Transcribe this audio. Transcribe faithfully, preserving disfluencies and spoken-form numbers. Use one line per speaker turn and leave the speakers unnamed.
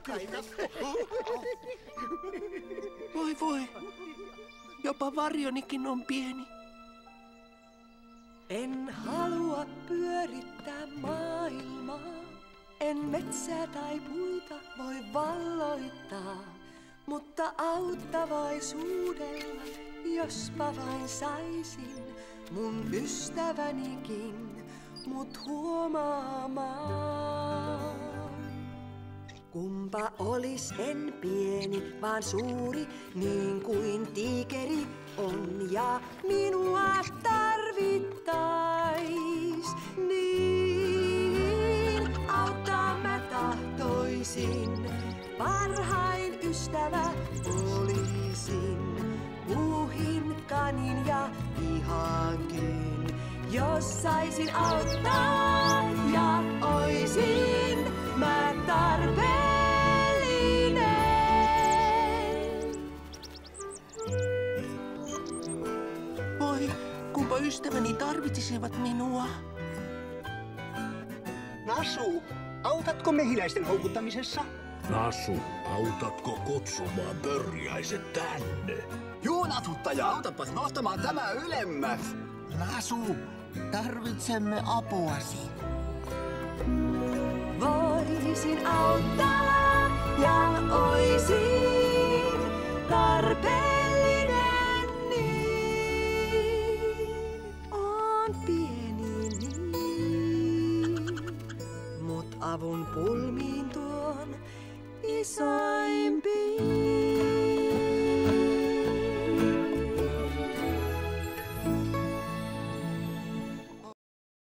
Voi voi, jopa varjonikin on pieni.
En halua pyörittää maailmaa, en metsää tai puita voi valloittaa, mutta auttavaisuudella, jospa vain saisin mun ystävänikin mut huomaamaan. Kumpa olis en pieni, vaan suuri, niin kuin tiikeri on, ja minua tarvittais, niin auttaa mä tahtoisin. Parhain ystävä olisin, puuhin, kanin ja vihankin, jos saisin auttaa ja oisin mä tarpeellinen.
Voi, kumpa ystäväni tarvitsisivat minua.
Nasu, autatko mehiläisten houkuttamisessa?
Nasu, autatko kutsumaan pörjäiset tänne?
Juu, natuttaja, autapas nostamaan tämä ylemmäs.
Nasu, tarvitsemme apuasi.
Voisin auttaa ja oisin tarpeellinen, niin on pieni niin, mut avun pulmiin tuon isoimpiin.